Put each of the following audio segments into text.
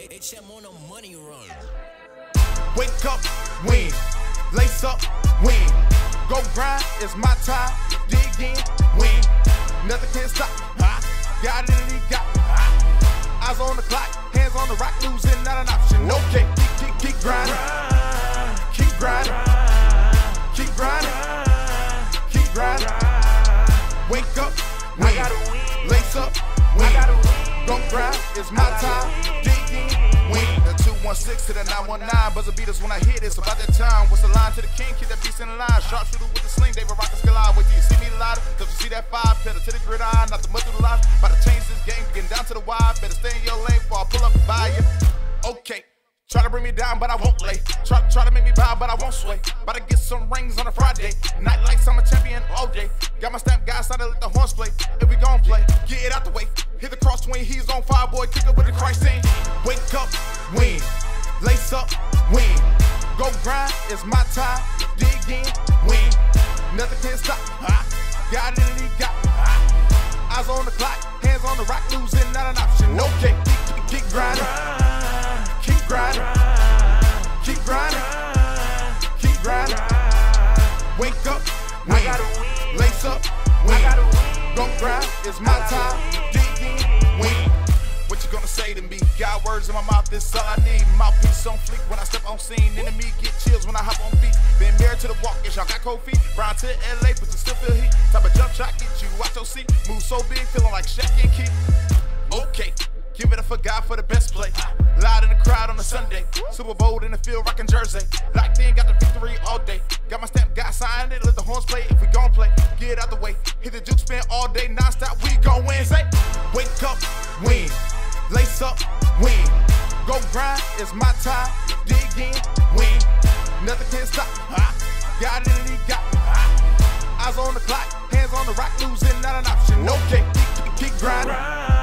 HM on a money run. Wake up, win. Lace up, win. Go grind, it's my time. Dig in, win. Nothing can stop me. Got it and he got me. Eyes on the clock, hands on the rock, losing not an option. Okay, keep grinding. Keep grinding. Keep grinding. Keep grinding. Wake up, win. Lace up, win. Go grind, it's my time. Dig in, win. The 216 to the 919, buzzer beaters when I hit it's about that time. What's the line to the king? Keep that beast in the line. Sharpshooter with the sling, David Rock the skill eye. Wait till you see me louder, cause you see that 5 pedal to the gridiron, not the mud through the life. About to change this game, getting down to the wire. Better stay in your lane before I pull up and buy you. Okay. Try to bring me down, but I won't lay. Try to make me bow, but I won't sway. About to get some rings on a Friday. Night lights, I'm a champion all day. Got my stamp, guys started to let the horns play. If we gon' play, get it out the way. Hit the cross swing, he's on fire, boy. Kick up with the Christ saying, wake up, win. Lace up, win. Go grind, it's my time. Dig in, win. Nothing can stop me. Got it and he got me. Eyes on the clock, hands on the rock, losing not an option. Okay, keep grinding. Keep grinding. Keep grinding. Keep grinding. Wake up, win. Lace up, win. Go grind, it's my time. Dig in, win. What you gonna say to me? Got words in my mouth, this all I need. Mouthpiece on fleek when I step on scene. Enemy get chills when I hop on beat. Been married to the walk, yes, y'all got cold feet. Brown to LA, but you still feel heat. Type of jump shot, get you out your seat. Move so big, feeling like Shaq and Keith. Okay, give it up for God for the best play. Loud in the crowd on a Sunday. Super Bowl in the field, rockin' jersey. Locked in, got the victory all day. Got my stamp, got signed it, let the horns play. If we gon' play, get out the way. Hit the juke spin all day, non-stop, we gon' win. Say, wake up, win. Lace up, win. Go grind, it's my time. Dig in, win. Nothing can stop me. Got it and he got me. Eyes on the clock, hands on the rock, losing not an option. Okay, keep grinding.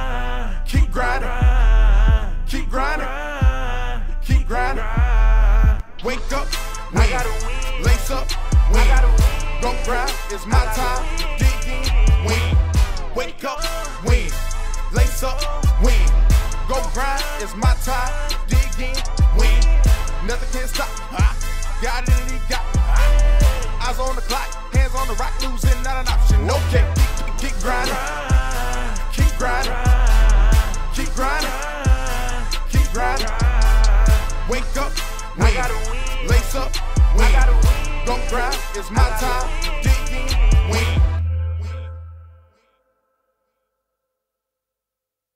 Keep grinding. Keep grinding. Keep grinding. Wake up, win. Lace up, win. Go grind, it's my time. Dig in, win. Wake up, win. Lace up, win. Go grind, it's my time. Dig in, win. Nothing can stop me. Got it and he got me. Eyes on the clock, hands on the rock, losing not an option. Okay, keep grinding. Keep grinding. Keep grinding. Keep grinding. Wake up, win. Lace up, win. Go grind, it's my time.